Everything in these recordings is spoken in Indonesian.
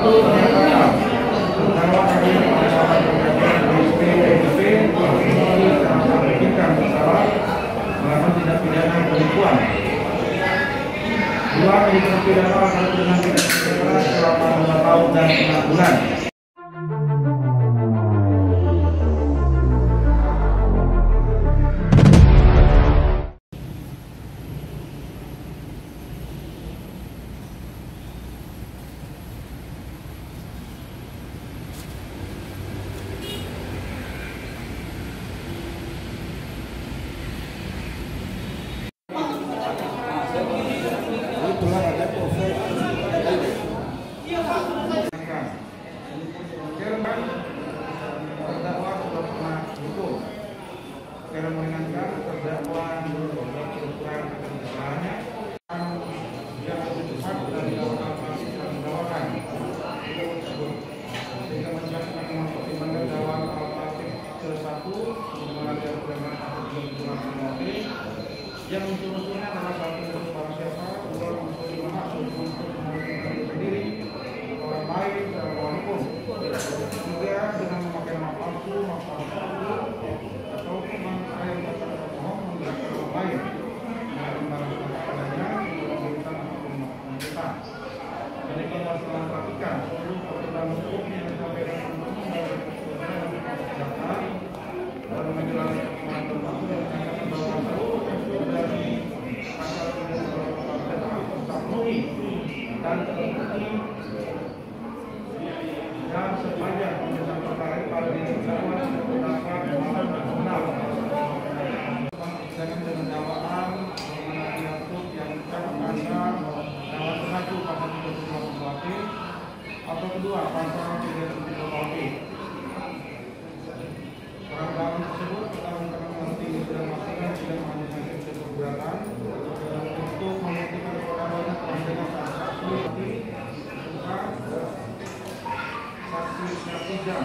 Satu menyatakan terdakwa hadir pada SPDP menyatakan bersalah melakukan tindak pidana penipuan. Dua, dipidana akan dengan pidana penjara selama 2 tahun dan 6 bulan. Terdakwa sudah pernah hukum secara meringankan terdakwa berukuran kesalahannya yang lebih besar dari masih didakwakan sehingga menjelaskan mempertimbangkan dakwaan alternatif ke-1 mengenai perkara kasus yang unsur-unsurnya adalah satu untuk barang siapa, dua unsur maksud untuk melindungi diri orang lain secara melawan hukum, tiga dengan memakai nama palsu, atau mengayat kata bohong menggunakan orang lain dengan barang padanya memberikan ataupun melakukan. Jadi kalau setelah perhatikan seluruh peraturan hukum yang disampaikan dan menjelaskan termasuk yang menyatakan bahwa seluruh dari pasal 38 terpenuhi dan terbukti dan sepanjang pemeriksaan perkara pada diri terdakwa terdapat masalah benar dengan dakwaan mengenai yakut yang dicapkan dalam satu pasal 35 KUHP atau kedua pasal 37 KUHP. Dalam tersebut kita mengerti sudah memastikan tidak mengajukan keberatan untuk membuktikan perkara dengan saksi saksi jam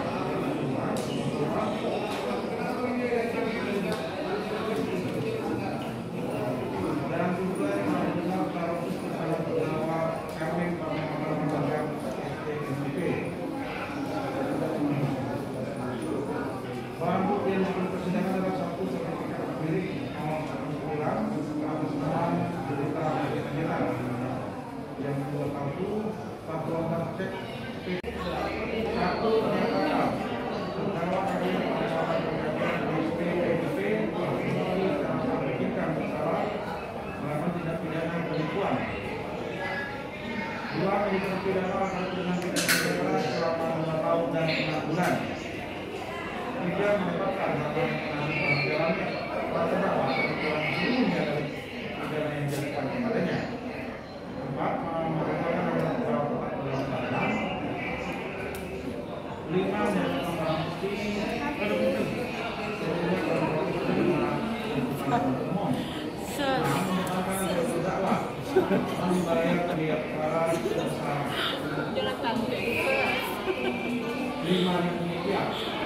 dan juga mendengar kasus bersama terdakwa Erwin pada menjaga SPDP. Barang bukti yang dalam persidangan adalah satu sertifikat milik nomor 9 atas nama berita penyelam yang kedua satu satuan cek satu menyatakan terdakwa hadir pada SPDP menyatakan bersalah melakukan tindak pidana penipuan. Dua, dipidana akan dengan pidana penjara selama 2 tahun dan 6 bulan. Tiga, menetapkan dalam terdakwa kebetulan seluruhnya dari pidana yang dijatuhkan kepadanya. Empat, menetapkan beberapa perbuatan. Lima, menyatakan barang bukti terbukti sehingga barang bukti umum. Enam, menyatakan terdakwa membayar biaya perkara sebesar 5.000 rupiah.